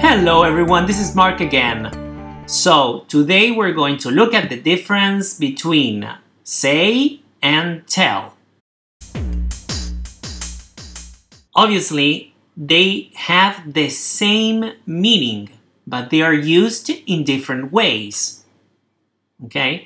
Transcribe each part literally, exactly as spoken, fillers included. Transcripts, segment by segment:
Hello everyone, this is Mark again. So today we're going to look at the difference between say and tell. Obviously, they have the same meaning, but they are used in different ways. Okay?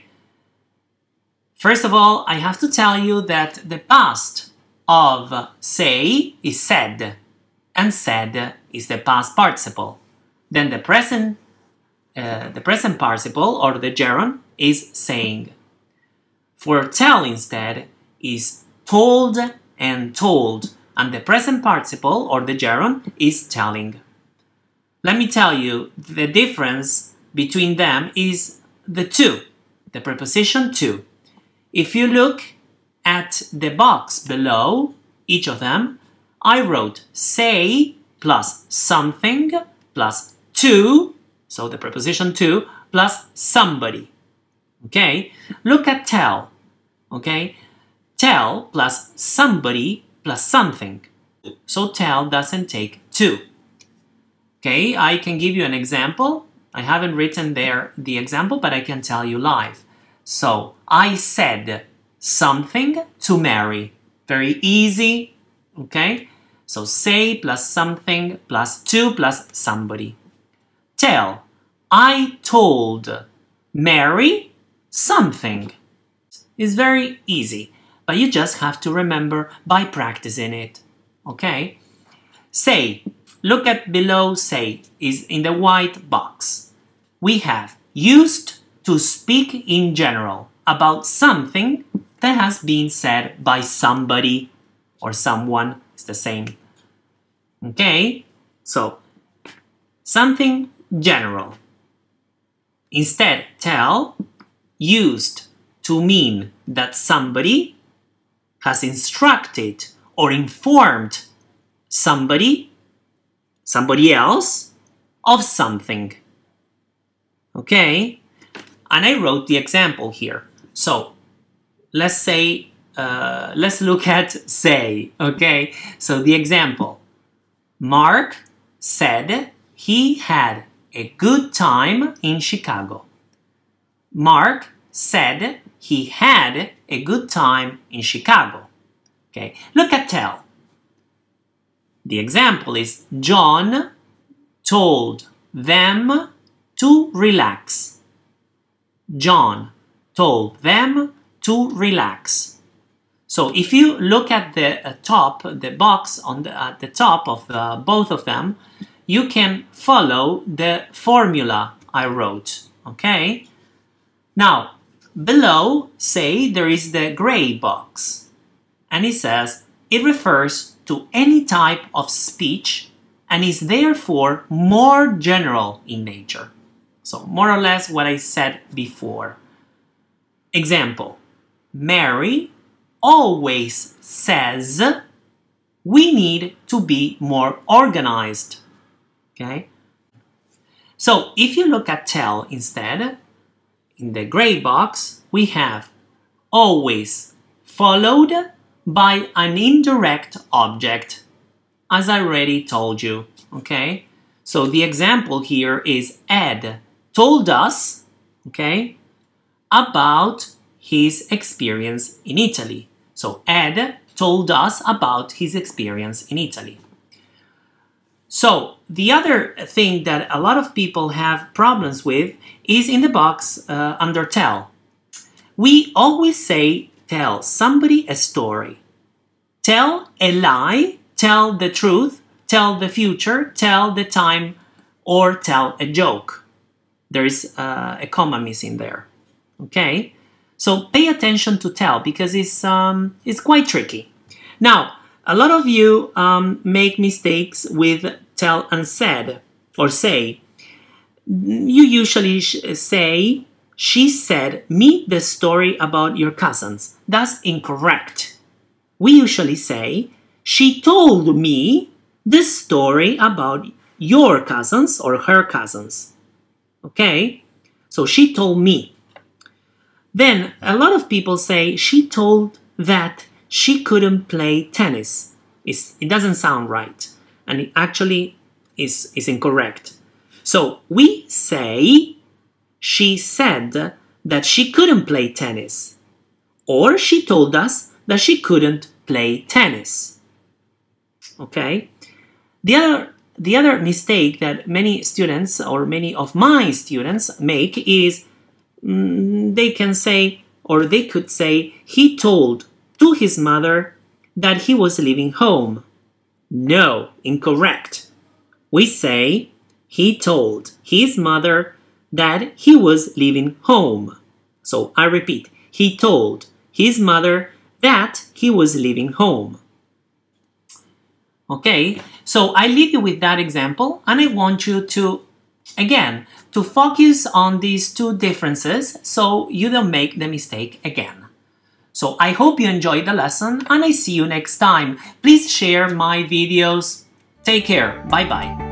First of all, I have to tell you that the past of say is said, and said is the past participle. Then the present, uh, the present participle, or the gerund, is saying. For tell instead is told and told, and the present participle, or the gerund, is telling. Let me tell you, the difference between them is the to, the preposition to. If you look at the box below each of them, I wrote say plus something plus to, so the preposition to, plus somebody. Okay? Look at tell. Okay? Tell plus somebody plus something. So tell doesn't take to. Okay? I can give you an example. I haven't written there the example, but I can tell you live. So, I said something to Mary. Very easy. Okay? So say plus something plus to plus somebody. Tell. I told Mary something. It's very easy, but you just have to remember by practicing it. Okay? Say. Look at below say is in the white box. We have used to speak in general about something that has been said by somebody or someone. It's the same. Okay? So, something general. Instead, tell used to mean that somebody has instructed or informed somebody, somebody else, of something. Okay? And I wrote the example here. So, let's say, uh, let's look at say, okay? So, the example. Mark said he had a good time in Chicago. Mark said he had a good time in Chicago. Okay, look at tell. The example is John told them to relax. John told them to relax. So if you look at the uh, top, the box on the, at the top of the, both of them, you can follow the formula I wrote, okay? Now, below, say, there is the gray box, and it says it refers to any type of speech and is therefore more general in nature. So, more or less what I said before. Example, Mary always says we need to be more organized. Okay? So, if you look at tell instead, in the gray box, we have always followed by an indirect object, as I already told you. Okay? So, the example here is Ed told us, okay, about his experience in Italy. So, Ed told us about his experience in Italy. So, the other thing that a lot of people have problems with is in the box uh, under tell. We always say tell somebody a story. Tell a lie, tell the truth, tell the future, tell the time, or tell a joke. There is uh, a comma missing there. Okay? So pay attention to tell because it's, um, it's quite tricky. Now, a lot of you um, make mistakes with tell and said or say. You usually say, she said me the story about your cousins. That's incorrect. We usually say, she told me the story about your cousins or her cousins. Okay? So she told me. Then a lot of people say, she told that she couldn't play tennis. It's, it doesn't sound right. And it actually is, is incorrect. So we say, she said that she couldn't play tennis. Or she told us that she couldn't play tennis. Okay? The other, the other mistake that many students, or many of my students, make is mm, they can say, or they could say, he told to his mother that he was leaving home. No, incorrect. We say, he told his mother that he was leaving home. So I repeat, he told his mother that he was leaving home. Okay, so I leave you with that example, and I want you to, again, to focus on these two differences so you don't make the mistake again. So I hope you enjoyed the lesson, and I see you next time. Please share my videos. Take care. Bye-bye.